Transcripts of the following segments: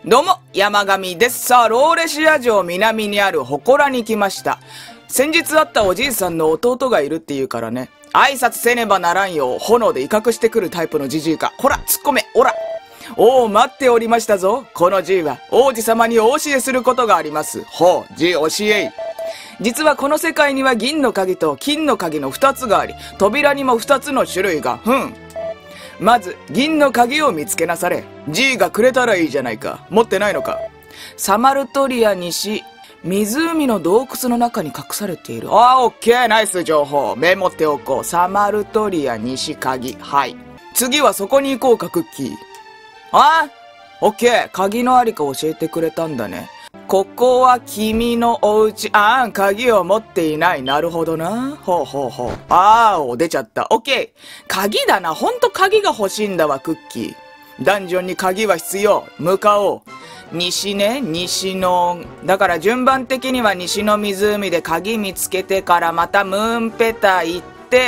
どうも、山上です。さあ、ローレシア城南にある祠に来ました。先日会ったおじいさんの弟がいるって言うからね、挨拶せねばならんよう、炎で威嚇してくるタイプのじじいか。こら、突っ込め、おら。おお、待っておりましたぞ。このじいは、王子様にお教えすることがあります。ほう、じい教えい。実はこの世界には銀の鍵と金の鍵の2つがあり、扉にも2つの種類が。まず、銀の鍵を見つけなされ。G がくれたらいいじゃないか。持ってないのか。サマルトリア西、湖の洞窟の中に隠されている。オッケー、ナイス情報。メモっておこう。サマルトリア西鍵。はい。次はそこに行こうか、クッキー。オッケー。鍵のありか教えてくれたんだね。ここは君のお家。鍵を持っていない。なるほどな。ほう。出ちゃった。オッケー。鍵だな。ほんと鍵が欲しいんだわ、クッキー。ダンジョンに鍵は必要。向かおう。西ね、西の。だから順番的には西の湖で鍵見つけてからまたムーンペタ行って、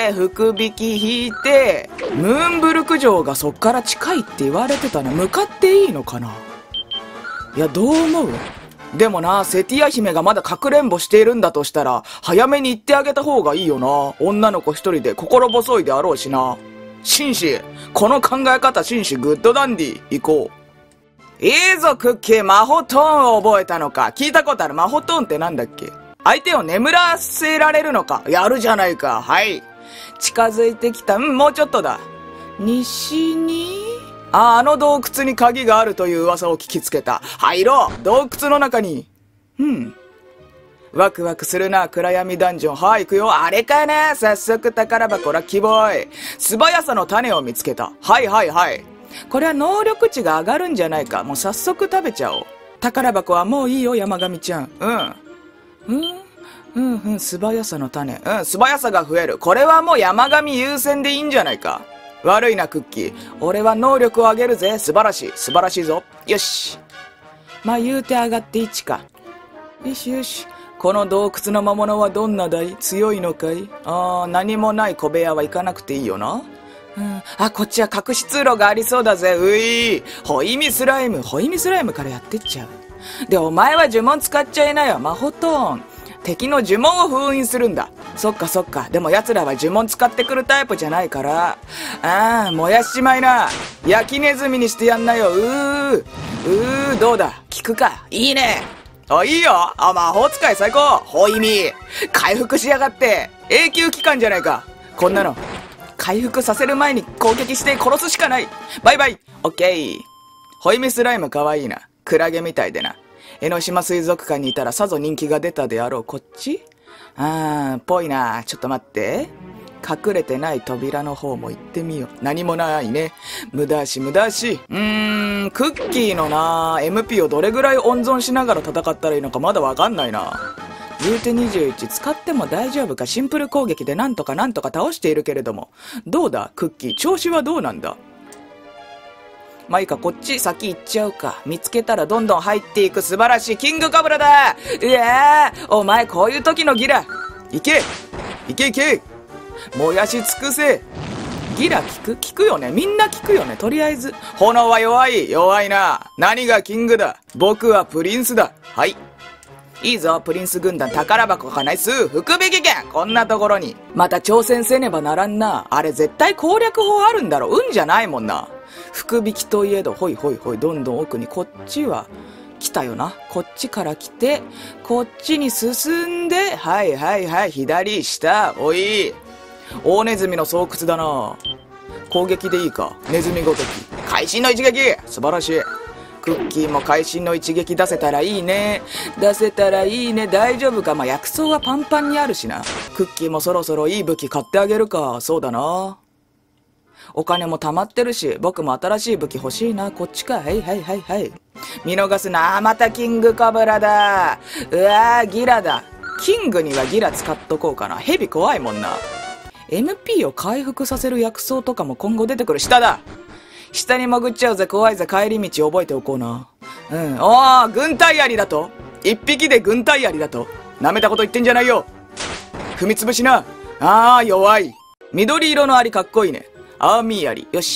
福引き引いて、ムーンブルク城がそっから近いって言われてたな。向かっていいのかな。いや、どう思う？でもな、セティア姫がまだかくれんぼしているんだとしたら、早めに行ってあげた方がいいよな。女の子一人で心細いであろうしな。紳士、この考え方紳士グッドダンディ、行こう。いいぞ、クッキー、魔法トーンを覚えたのか。聞いたことある。魔法トーンってなんだっけ？相手を眠らせられるのか。やるじゃないか。はい。近づいてきた。もうちょっとだ。西に？あの洞窟に鍵があるという噂を聞きつけた。入ろう！洞窟の中に。ワクワクするな、暗闇ダンジョン。はい、行くよ。あれかな？早速宝箱ラッキーボーイ。素早さの種を見つけた。はい。これは能力値が上がるんじゃないか。もう早速食べちゃおう。宝箱はもういいよ、山上ちゃん。素早さの種。素早さが増える。これはもう山上優先でいいんじゃないか。悪いな、クッキー。俺は能力を上げるぜ。素晴らしいぞ。よし。言うて上がって1か。よし。この洞窟の魔物はどんなだい？強いのかい？何もない小部屋は行かなくていいよな。こっちは隠し通路がありそうだぜ。ホイミスライムからやってっちゃう。で、お前は呪文使っちゃいなよ。魔法トーン。敵の呪文を封印するんだ。そっか。でも奴らは呪文使ってくるタイプじゃないから。燃やしちまいな。焼きネズミにしてやんなよ。どうだ？効くか？いいね。いいよ。魔法使い最高。ホイミ。回復しやがって。永久期間じゃないか。こんなの。回復させる前に攻撃して殺すしかない。バイバイ。オッケー。ホイミスライムかわいいな。クラゲみたいでな。江ノ島水族館にいたらさぞ人気が出たであろう。こっち？ぽいな。ちょっと待って。隠れてない扉の方も行ってみよう。何もないね。無駄足。クッキーのな、MP をどれぐらい温存しながら戦ったらいいのかまだわかんないな。言うて21使っても大丈夫か。シンプル攻撃でなんとか倒しているけれども。どうだクッキー、調子はどうなんだ。いいか、こっち先行っちゃうか。見つけたらどんどん入っていく。素晴らしい。キングカブラだ。お前こういう時のギラ。いけ燃やし尽くせ。ギラ効くよね。みんな効くよね。とりあえず。炎は弱いな。何がキングだ。僕はプリンスだ。はい。いいぞ、プリンス軍団。宝箱がナイス。福引き券。こんなところに。また挑戦せねばならんな。あれ絶対攻略法あるんだろ。運じゃないもんな。福引きといえど、ほい。どんどん奥に。こっちは、来たよな。こっちから来て、こっちに進んで、はい。左、下、おい。大ネズミの巣窟だな。攻撃でいいか。ネズミごとき。会心の一撃。素晴らしい。クッキーも会心の一撃出せたらいいね。大丈夫か。薬草はパンパンにあるしな。クッキーもそろそろいい武器買ってあげるか。そうだな。お金も貯まってるし、僕も新しい武器欲しいな。こっちか。はい。見逃すな。またキングカブラだ。ギラだ。キングにはギラ使っとこうかな。ヘビ怖いもんな。MP を回復させる薬草とかも今後出てくる。下だ。下に潜っちゃうぜ。怖いぜ。帰り道覚えておこうな。軍隊槍だと。一匹で軍隊槍だと。舐めたこと言ってんじゃないよ。踏みつぶしな。弱い。緑色のアリかっこいいね。アーミー槍。よし。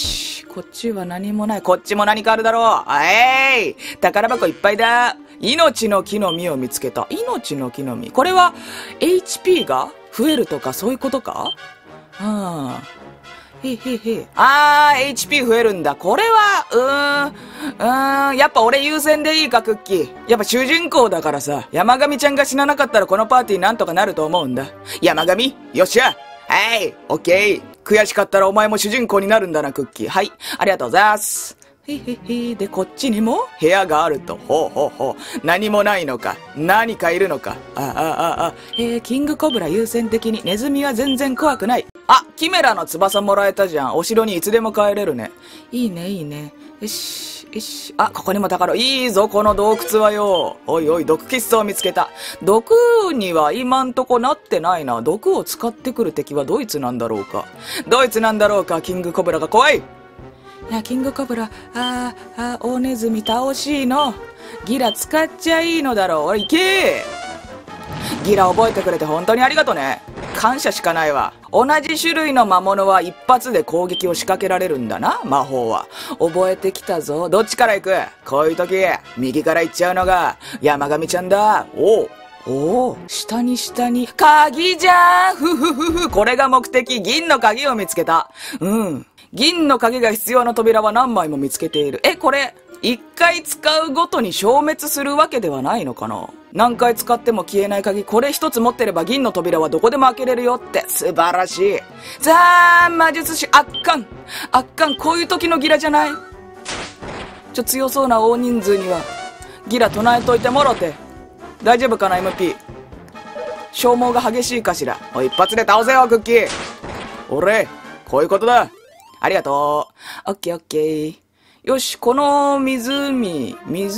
こっちは何もない。こっちも何かあるだろう。宝箱いっぱいだ。命の木の実を見つけた。命の木の実。これは、HP が増えるとかそういうことか？HP 増えるんだ。これは、やっぱ俺優先でいいか、クッキー。やっぱ主人公だからさ、山上ちゃんが死ななかったらこのパーティーなんとかなると思うんだ。山上、よっしゃ。オッケー。悔しかったらお前も主人公になるんだな、クッキー。はい、ありがとうございます。で、こっちにも部屋があると。何もないのか。何かいるのか。キングコブラ優先的に。ネズミは全然怖くない。キメラの翼もらえたじゃん。お城にいつでも帰れるね。いいね。よし。ここにも宝。いいぞ、この洞窟はよ。おい、毒キッスを見つけた。毒には今んとこなってないな。毒を使ってくる敵はドイツなんだろうか。キングコブラが怖い。キングコブラ、大ネズミ倒しいの。ギラ使っちゃいいのだろう。いけー。ギラ覚えてくれて本当にありがとね。感謝しかないわ。同じ種類の魔物は一発で攻撃を仕掛けられるんだな、魔法は。覚えてきたぞ。どっちから行く？こういう時、右から行っちゃうのが山上ちゃんだ。下に。鍵じゃん。これが目的。銀の鍵を見つけた。銀の鍵が必要な扉は何枚も見つけている。これ、一回使うごとに消滅するわけではないのかな？何回使っても消えない鍵。これ一つ持ってれば銀の扉はどこでも開けれるよって。素晴らしい。さあ、魔術師、圧巻。こういう時のギラじゃない？強そうな大人数には、ギラ唱えといてもろて。大丈夫かな、MP。消耗が激しいかしら。一発で倒せよ、クッキー。俺、こういうことだ。ありがとう。オッケー。よし、この湖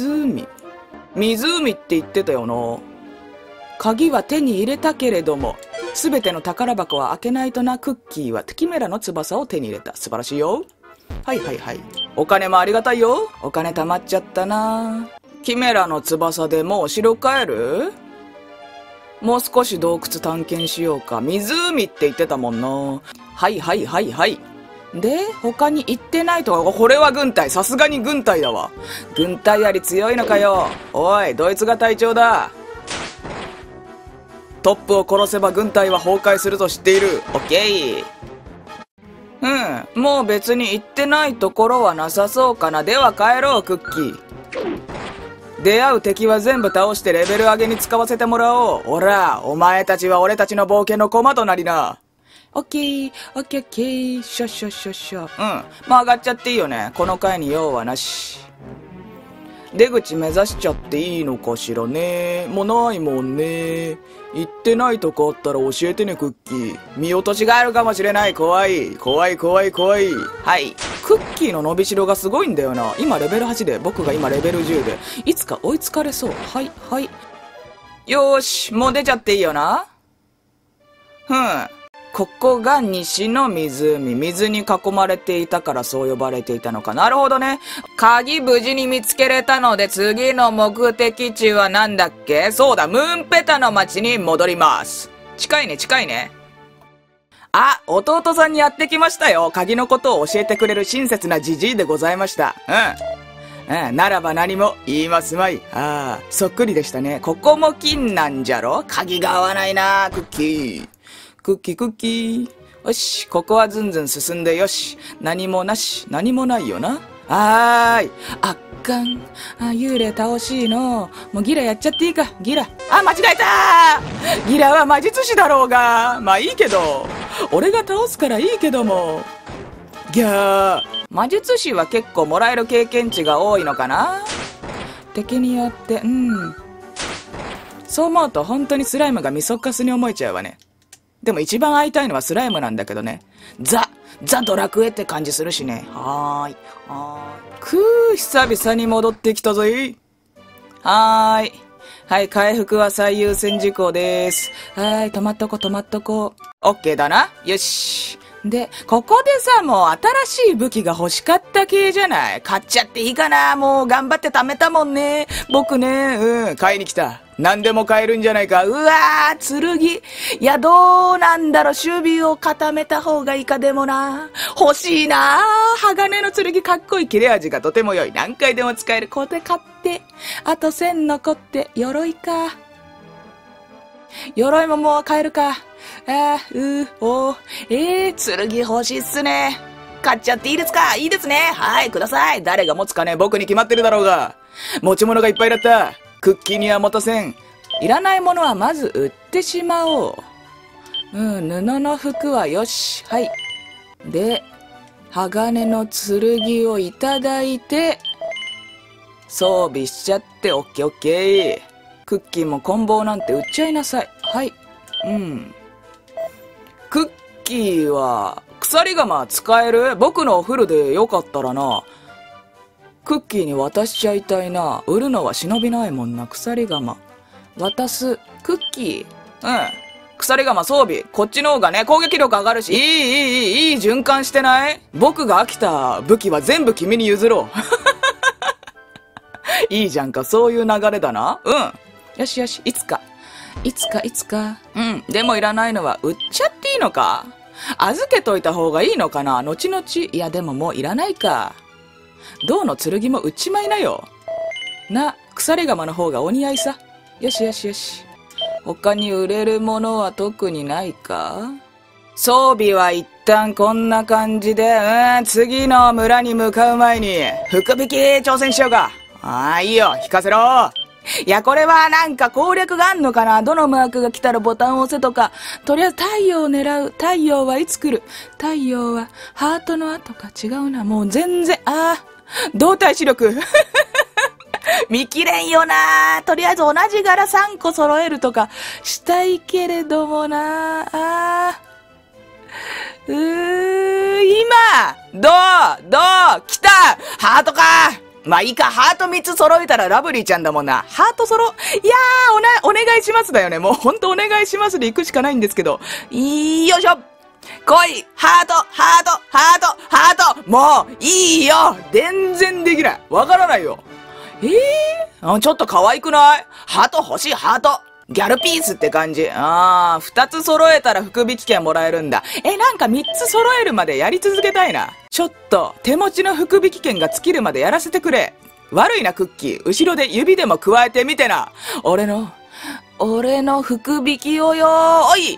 って言ってたよな。鍵は手に入れたけれども、すべての宝箱は開けないとな。クッキーはキメラの翼を手に入れた。素晴らしいよ。はい。お金もありがたいよ。お金貯まっちゃったな。キメラの翼でもう城帰る？もう少し洞窟探検しようか。湖って言ってたもんな。はい。で、他に行ってないとか、これは軍隊。さすがに軍隊だわ。軍隊あり強いのかよ。おい、ドイツが隊長だ。トップを殺せば軍隊は崩壊すると知っている。オッケー。もう別に行ってないところはなさそうかな。では帰ろう、クッキー。出会う敵は全部倒してレベル上げに使わせてもらおう。お前たちは俺たちの冒険の駒となりな。オッケー。しょ。上がっちゃっていいよね。この階に用はなし。出口目指しちゃっていいのかしらね。もうないもんね。行ってないとこあったら教えてね、クッキー。見落としがあるかもしれない。怖い。はい。クッキーの伸びしろがすごいんだよな。今レベル8で、僕が今レベル10で。いつか追いつかれそう。はい。よーし、もう出ちゃっていいよな。ここが西の湖。水に囲まれていたからそう呼ばれていたのか。なるほどね。鍵無事に見つけれたので次の目的地はなんだっけ？そうだ、ムーンペタの町に戻ります。近いね。弟さんにやってきましたよ。鍵のことを教えてくれる親切なジジイでございました。ならば何も言いますまい。そっくりでしたね。ここも金なんじゃろ？鍵が合わないな、クッキー。クッキー。よし、ここはずんずん進んでよし。何もなし、何もないよな。圧巻。幽霊倒しいの。もうギラやっちゃっていいか、ギラ。間違えた！ギラは魔術師だろうが。まあいいけど。俺が倒すからいいけども。ギャー。魔術師は結構もらえる経験値が多いのかな？敵によって、そう思うと本当にスライムがみそかすに思えちゃうわね。でも一番会いたいのはスライムなんだけどね。ザ・ドラクエって感じするしね。はーい。久々に戻ってきたぞい。はい、回復は最優先事項です。止まっとこ。オッケーだな。よし。 で、ここでさ、もう新しい武器が欲しかった系じゃない。買っちゃっていいかな。もう頑張って貯めたもんね。僕ね、買いに来た。何でも買えるんじゃないか。うわー、剣。いや、どうなんだろう。守備を固めた方がいいかでもな。欲しいな。鋼の剣かっこいい。切れ味がとても良い。何回でも使える。これ買って。あと1000残って、鎧か。鎧ももう買えるか。剣欲しいっすね。買っちゃっていいですか？いいですね。はい、ください。誰が持つかね、僕に決まってるだろうが。持ち物がいっぱいだった。クッキーには持たせん。いらないものはまず売ってしまおう。布の服はよし。はい。で、鋼の剣をいただいて、装備しちゃって、オッケーオッケー。クッキーも棍棒なんて売っちゃいなさい。はい。クッキーは、鎖鎌使える？僕のフルでよかったらな。クッキーに渡しちゃいたいな。売るのは忍びないもんな。鎖鎌。渡す。クッキー。鎖鎌装備。こっちの方がね、攻撃力上がるし。いい循環してない？僕が飽きた武器は全部君に譲ろう。いいじゃんか。そういう流れだな。よしよし。いつか。でもいらないのは売っちゃっていいのか？預けといた方がいいのかな？後々。いや、でももういらないか。銅の剣も売っちまいなよ。鎖鎌の方がお似合いさ。よしよしよし。他に売れるものは特にないか？装備は一旦こんな感じで、次の村に向かう前に、福引き挑戦しようか。いいよ、引かせろ。いや、これはなんか攻略があんのかな？どのマークが来たらボタンを押せとか。とりあえず太陽を狙う。太陽はいつ来る？太陽はハートの後か。違うな。もう全然、動体視力。見切れんよな。とりあえず同じ柄3個揃えるとかしたいけれどもな。今どう来たハートか。まあいいか、ハート3つ揃えたらラブリーちゃんだもんな。ハートいやー、お願いしますだよね。もうほんとお願いしますで行くしかないんですけど。よいしょ。来いハートもういいよ。全然できない。わからないよ。ちょっと可愛くない？ハート欲しい、ハート。ギャルピースって感じ。2つ揃えたら福引券もらえるんだ。なんか3つ揃えるまでやり続けたいな。ちょっと、手持ちの福引券が尽きるまでやらせてくれ。悪いな、クッキー。後ろで指でも加えてみてな。俺の福引きをよー。おい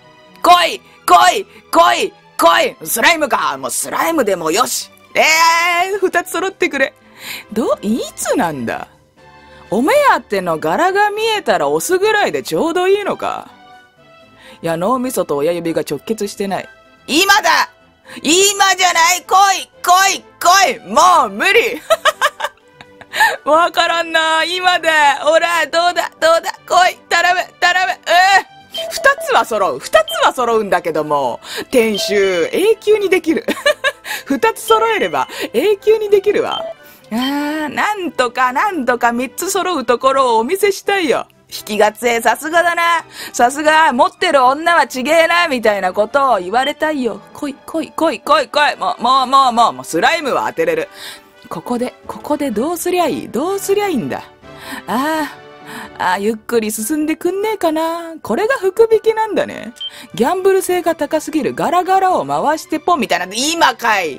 来いスライムか。もうスライムでもよし。2つ揃ってくれ。いつなんだ？お目当ての柄が見えたら押すぐらいでちょうどいいのか？いや、脳みそと親指が直結してない。今だ！今じゃない！来いもう無理わからんな。今だ。ほら、どうだ来い頼む2つは揃うんだけども、転集、永久にできる。2つ揃えれば、永久にできるわ。なんとか3つ揃うところをお見せしたいよ。引きが強え、さすがだな。さすが、持ってる女はちげえな、みたいなことを言われたいよ。来い。もう、スライムは当てれる。ここでどうすりゃいいんだ。ゆっくり進んでくんねえかな。これが福引きなんだね。ギャンブル性が高すぎる。ガラガラを回してポンみたいな。今かい。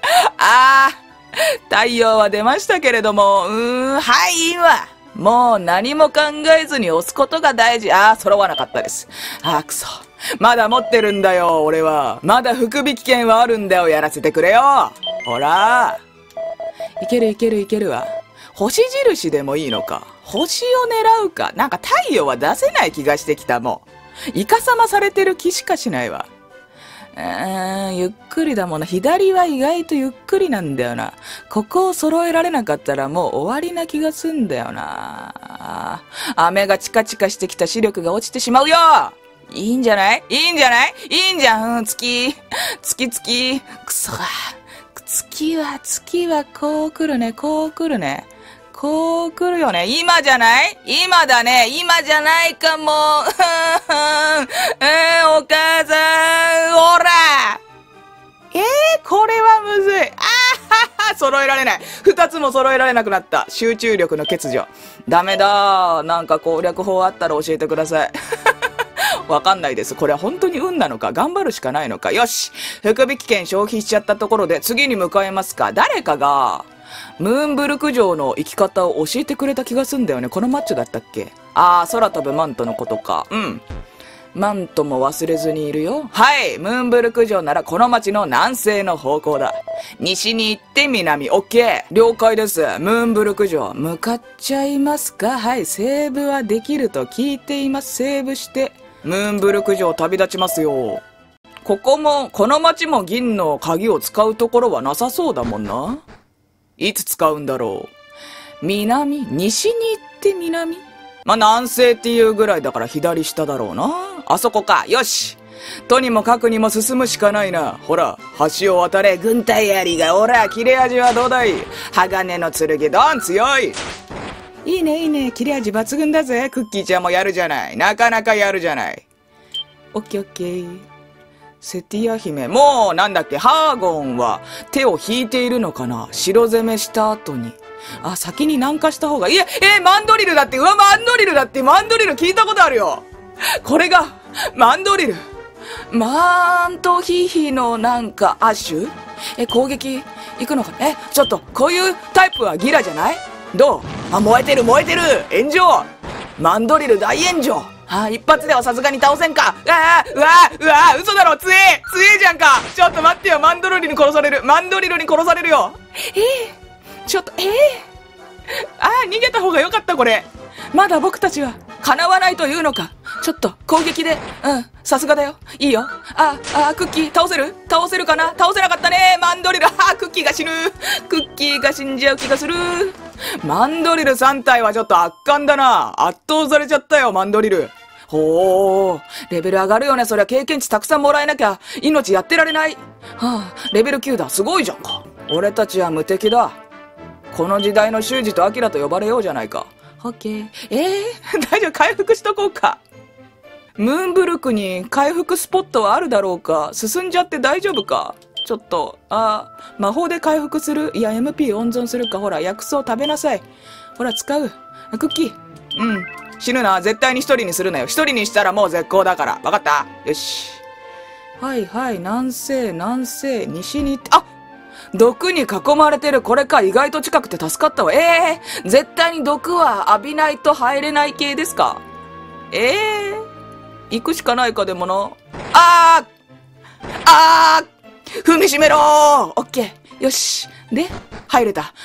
太陽は出ましたけれども、今。もう何も考えずに押すことが大事。揃わなかったです。くそ。まだ持ってるんだよ、俺は。まだ福引券はあるんだよ、やらせてくれよ。ほら。いけるわ。星印でもいいのか。星を狙うか。なんか太陽は出せない気がしてきた、もう。イカサマされてる気しかしないわ。ゆっくりだもんな。左は意外とゆっくりなんだよな。ここを揃えられなかったらもう終わりな気がすんだよな。雨がチカチカしてきた視力が落ちてしまうよ。いいんじゃん。月。くそが。月はこう来るね。こう来るよね。今じゃない？今だね。今じゃないかも。お母さん、ほら揃えられない。2つも揃えられなくなった。集中力の欠如。ダメだ。なんか攻略法あったら教えてください。わかんないです。これは本当に運なのか、頑張るしかないのか。よし。福引券消費しちゃったところで次に向かいますか。誰かが、ムーンブルク城の生き方を教えてくれた気がすんだよね。このマッチョだったっけ？空飛ぶマントのことか。うん。マントも忘れずにいるよ。はい。ムーンブルク城ならこの町の南西の方向だ。西に行って南。オッケー。了解です。ムーンブルク城。向かっちゃいますか？はい。セーブはできると聞いています。セーブして、ムーンブルク城旅立ちますよ。この町も銀の鍵を使うところはなさそうだもんな。いつ使うんだろう。西に行って南？南西っていうぐらいだから左下だろうな。あそこか。よし。とにもかくにも進むしかないな。ほら、橋を渡れ。軍隊槍が。ほら、切れ味はどうだい？鋼の剣、ドン強い。いいね、いいね。切れ味抜群だぜ。クッキーちゃんもやるじゃない。なかなかやるじゃない。オッケーオッケー。セティア姫。もう、なんだっけ、ハーゴンは手を引いているのかな？白攻めした後に。先に南下した方がいい。マンドリルだって。マンドリルだって。マンドリル聞いたことあるよ。これが、マンドリル。マントヒヒのなんか、アッシュ？攻撃、行くのか？ちょっと、こういうタイプはギラじゃない？どう？燃えてる燃えてる！炎上！マンドリル大炎上！一発ではさすがに倒せんか。嘘だろ、強えじゃんか。ちょっと待ってよ、マンドリルに殺されるよ。ちょっと、逃げた方がよかった、これ。まだ僕たちは、叶わないというのか。ちょっと、攻撃で、さすがだよ。いいよ。クッキー、倒せるかな？倒せなかったね、マンドリル。クッキーが死ぬ。クッキーが死んじゃう気がする。マンドリル3体はちょっと圧巻だな。圧倒されちゃったよ、マンドリル。レベル上がるよね。そりゃ経験値たくさんもらえなきゃ、命やってられない。レベル9だ。すごいじゃんか。俺たちは無敵だ。この時代の修二とアキラと呼ばれようじゃないか。オッケー。大丈夫、回復しとこうか。ムーンブルクに回復スポットはあるだろうか。進んじゃって大丈夫か。ちょっと、魔法で回復する？いや、MP 温存するか。ほら、薬草食べなさい。ほら、使う。クッキー。死ぬな。絶対に一人にするなよ。一人にしたらもう絶好だから。わかった？よし。はいはい、南西、西に行って、毒に囲まれてる。これか。意外と近くて助かったわ。絶対に毒は浴びないと入れない系ですか？行くしかないか。でもな。踏みしめろー。オッケー。よし。で、入れた。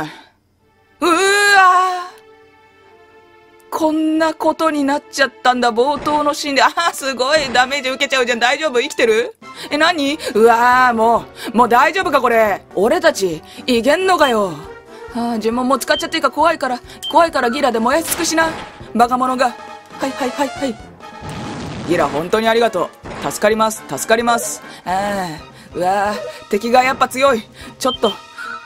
こんなことになっちゃったんだ。冒頭のシーンで。すごいダメージ受けちゃうじゃん。大丈夫？生きてる？何？もう大丈夫かこれ。俺たち、いけんのかよ。呪文もう使っちゃっていいか。怖いからギラで燃やし尽くしな。バカ者が。はい。ギラ、本当にありがとう。助かります。敵がやっぱ強い。ちょっと。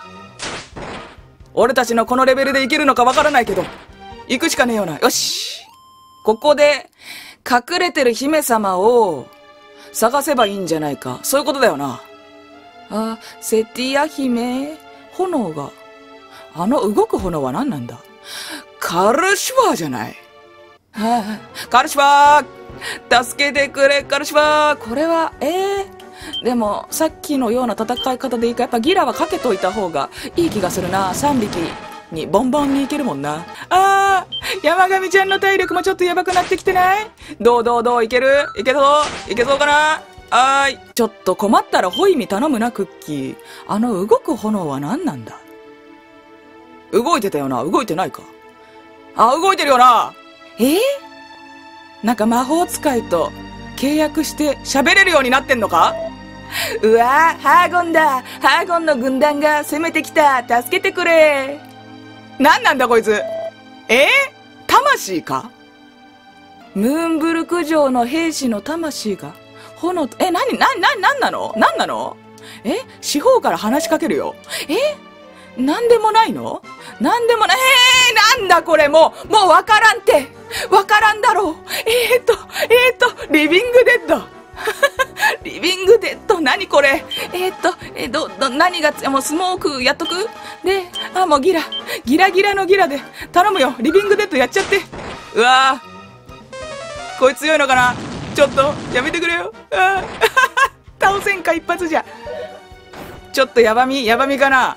俺たちのこのレベルでいけるのかわからないけど、行くしかねえよな。よし。ここで、隠れてる姫様を探せばいいんじゃないか。そういうことだよな。セティア姫、炎が。動く炎は何なんだ？カルシファーじゃない。カルシファー！助けてくれ、カルシファー！これは、でも、さっきのような戦い方でいいか。やっぱギラはかけといた方がいい気がするな。3匹にボンボンにいけるもんな。山上ちゃんの体力もちょっとやばくなってきてない？どういけそうかな？ちょっと困ったらホイミ頼むな、クッキー。動く炎は何なんだ？動いてたよな。動いてないか。動いてるよな。なんか魔法使いと契約して喋れるようになってんのか？ハーゴンだ。ハーゴンの軍団が攻めてきた。助けてくれ。なんなんだこいつ。魂か？ムーンブルク城の兵士の魂が炎と、なんなの？四方から話しかけるよ。なんでもないの？なんだこれ。もうわからんだろう。リビングデッド。 リビングデッド、何これ。何が、もうスモークやっとくで、もうギラのギラで。頼むよ、リビングデッドやっちゃって。うわぁ。こいつ強いのかな。ちょっと、やめてくれよ。倒せんか、一発じゃ。ちょっとヤバみかな。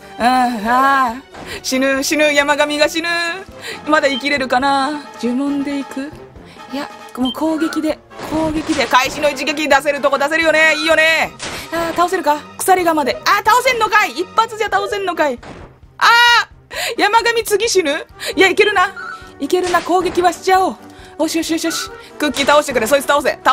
死ぬ、山上が死ぬ。まだ生きれるかな。呪文でいく。いや、もう攻撃で、開始の一撃出せるとこ出せるよね。いいよね。倒せるか。鎖釜で。倒せんのかい。一発じゃ倒せんのかい。山上次死ぬ。いや、いけるな。攻撃はしちゃおう。よし。クッキー倒してくれ。そいつ倒せ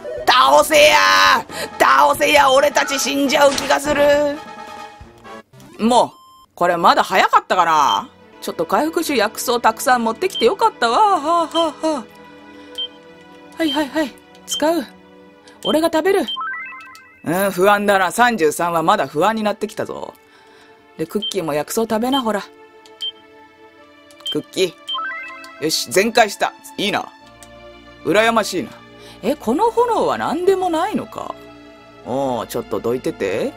や。俺たち死んじゃう気がする。もう、これまだ早かったかな。ちょっと回復酒薬草たくさん持ってきてよかったわ。はい。使う。俺が食べる。不安だな。33はまだ不安になってきたぞ。で、クッキーも薬草食べな、ほら。クッキー。よし、全開した。いいな。羨ましいな。この炎は何でもないのか。ちょっとどいてて。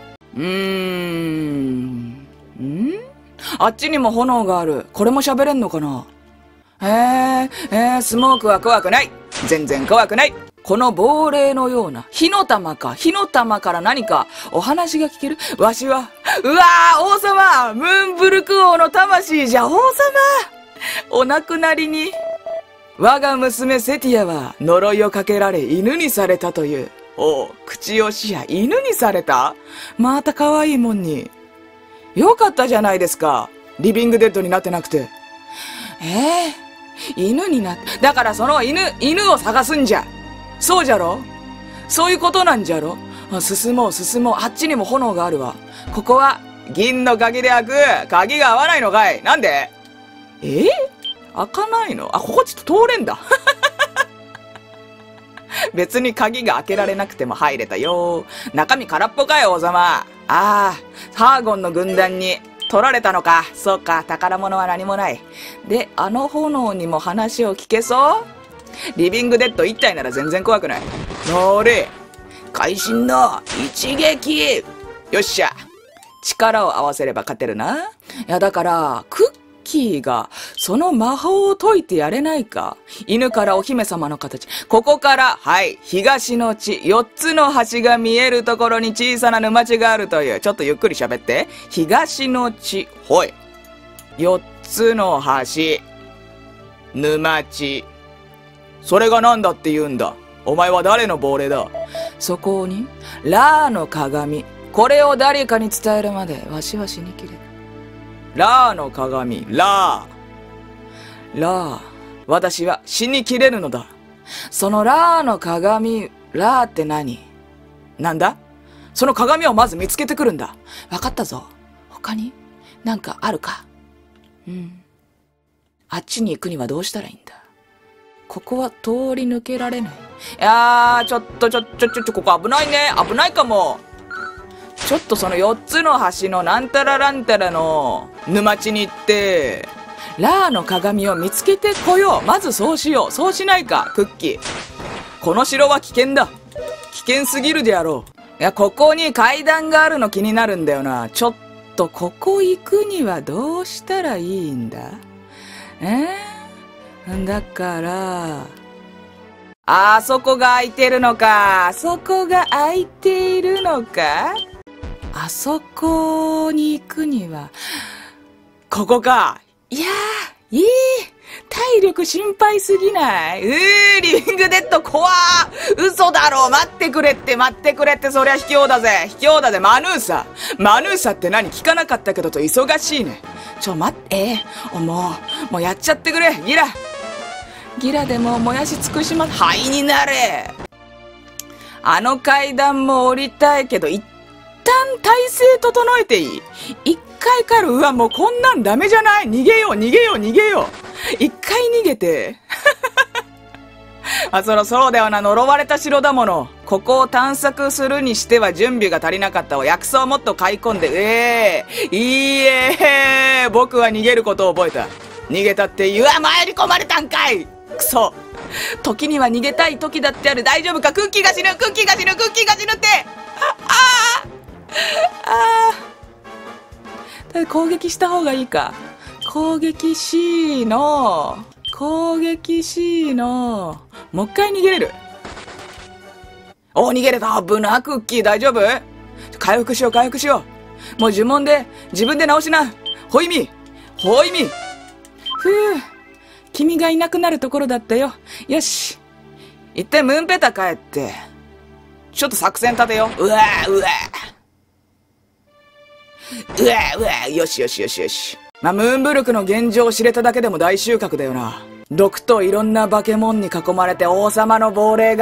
あっちにも炎がある。これも喋れんのかな。スモークは怖くない。全然怖くない。この亡霊のような火の玉から何かお話が聞ける。わしは、王様、ムーンブルク王の魂じゃ。王様、お亡くなりに。我が娘セティアは呪いをかけられ犬にされたという。口惜しや犬にされた。また可愛いもんに。よかったじゃないですか。リビングデッドになってなくて。犬になった。だからその犬を探すんじゃ。そうじゃろ。そういうことなんじゃろ。進もう。あっちにも炎があるわ。ここは銀の鍵で開く。鍵が合わないのかい。なんで。開かないの。ここちょっと通れんだ。別に鍵が開けられなくても入れたよ。中身空っぽかよ、王様。ハーゴンの軍団に取られたのか。そうか、宝物は何もない。で、あの炎にも話を聞けそう。リビングデッド1体なら全然怖くない。乗れ。会心の一撃。よっしゃ。力を合わせれば勝てるな。いや、だから、クッキーがその魔法を解いてやれないか。犬からお姫様の形。ここから、東の地、4つの橋が見えるところに小さな沼地があるという。ちょっとゆっくり喋って。東の地、4つの橋、沼地。それが何だって言うんだ。お前は誰の亡霊だ。そこに、ラーの鏡。これを誰かに伝えるまで、わしは死にきれる。ラーの鏡、ラー。私は死にきれるのだ。そのラーの鏡、ラーって何？なんだ？その鏡をまず見つけてくるんだ。わかったぞ。他になんかあるか？あっちに行くにはどうしたらいいんだ？ここは通り抜けられない。いやー、ちょっと、ここ危ないね。危ないかも。ちょっとその4つの橋のなんたららんたらの沼地に行って、ラーの鏡を見つけてこよう。まずそうしよう。そうしないか、クッキー。この城は危険だ。危険すぎるであろう。いや、ここに階段があるの気になるんだよな。ちょっとここ行くにはどうしたらいいんだ？だから、あそこが空いてるのか。あそこが空いているのか。あそこに行くには、ここか。いやー、いい。体力心配すぎない？リビングデッド怖ー。嘘だろ。待ってくれって、そりゃ卑怯だぜ。マヌーサって何？聞かなかったけどと忙しいね。待って、もうやっちゃってくれ。ギラでも燃やし尽くします。灰になれ。あの階段も降りたいけど、一旦体勢整えていい？一回帰る。もうこんなんダメじゃない？逃げよう。一回逃げて。そうだよな。呪われた城だもの。ここを探索するにしては準備が足りなかったわ。薬草をもっと買い込んで。僕は逃げることを覚えた。逃げたって、参り込まれたんかい。 くそ。時には逃げたい時だってある。大丈夫か？クッキーが死ぬ、クッキーが死ぬ、クッキーが死ぬって。攻撃した方がいいか。攻撃しの。もう一回逃げれる。おー、逃げれた。危な。クッキー大丈夫？回復しよう。もう呪文で自分で直しな。ほいみ。ふう。君がいなくなるところだったよ。よし。一旦ムーンペタ帰って、ちょっと作戦立てよう。よし。まあ、ムーンブルクの現状を知れただけでも大収穫だよな。毒といろんな化け物に囲まれて王様の亡霊が。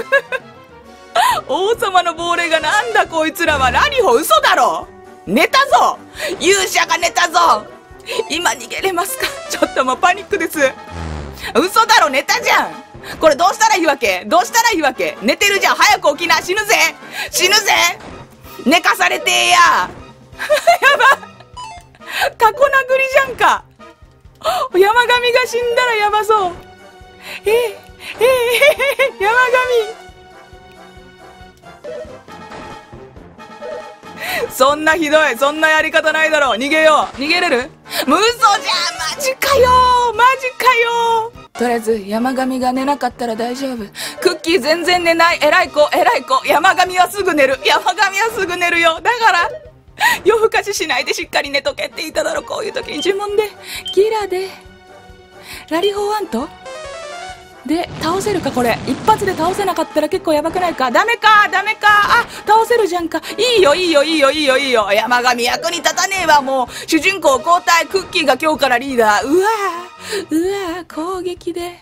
王様の亡霊がなんだこいつらは。ラリホ嘘だろ。寝たぞ。勇者が寝たぞ。今逃げれますか？ちょっともうパニックです。嘘だろ、寝たじゃん。これどうしたらいいわけ？寝てるじゃん。早く起きな。死ぬぜ。寝かされてや。やば。タコ殴りじゃんか。山神が死んだらやばそう。山神。そんなひどい。そんなやり方ないだろう。逃げよう。逃げれる？嘘じゃん。マジかよ。とりあえず山神が寝なかったら大丈夫。クッキー全然寝ない。偉い子。山神はすぐ寝るよ。だから夜更かししないでしっかり寝とけって言っただろ。こういう時に呪文でギラでラリホーアントで倒せるか。これ一発で倒せなかったら結構やばくないか。ダメか。倒せるじゃんか。いいよ。山神役に立たねえわ。もう主人公交代。クッキーが今日からリーダー。うわ攻撃で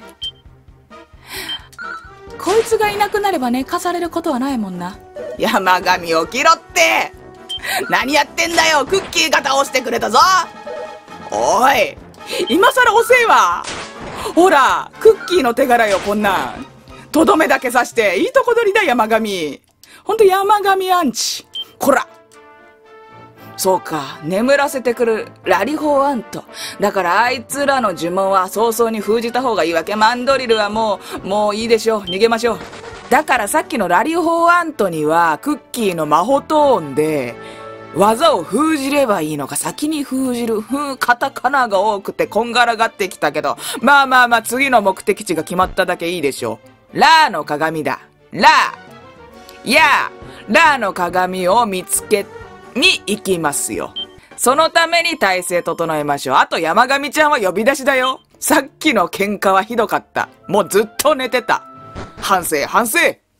こいつがいなくなれば寝かされることはないもんな。山神起きろって。何やってんだよ。クッキーが倒してくれたぞ。おい、今さら遅えわ。ほらクッキーの手柄よ。こんなんとどめだけ刺していいとこ取りだ。山神ほんと山神アンチ。こら。そうか、眠らせてくるラリホーアントだからあいつらの呪文は早々に封じた方がいいわけ。マンドリルはもういいでしょう。逃げましょう。だからさっきのラリホーアントにはクッキーの魔法トーンで技を封じればいいのか。先に封じる。カタカナが多くてこんがらがってきたけど、まあ次の目的地が決まっただけいいでしょう。ラーの鏡だ。ラーの鏡を見つけに行きますよ。そのために体勢整えましょう。あと山上ちゃんは呼び出しだよ。さっきの喧嘩はひどかった。もうずっと寝てた。反省。